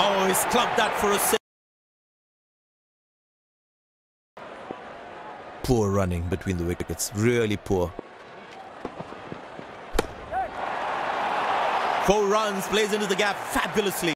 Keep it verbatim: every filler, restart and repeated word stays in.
Oh, he's clubbed that for a six. Poor running between the wickets, really poor. Four runs, plays into the gap fabulously.